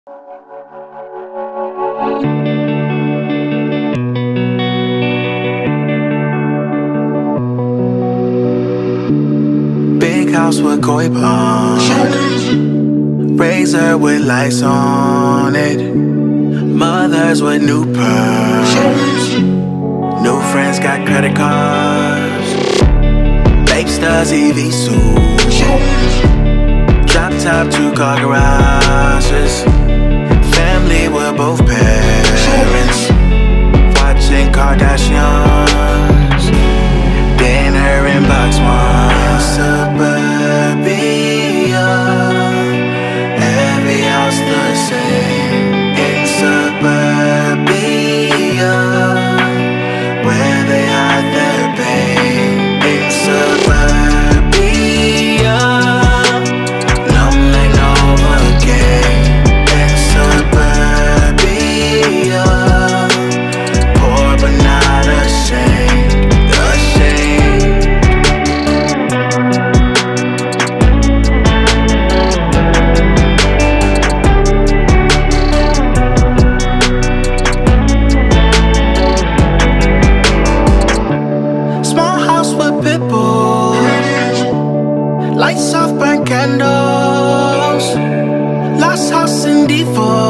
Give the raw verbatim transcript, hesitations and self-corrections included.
Big house with koi palms, razor with lights on it, mothers with new pearls, new friends got credit cards, babe studs, E V suits, drop top, two car garages, family with both parents, watching Kardashians, dinner in box one. Suburbia, every house the same. In suburbia, where they hide their pain. In suburbia, numb like Novocaine. In suburbia, poor but not ashamed. Ashamed. Lights off, burn candles. Last house in default.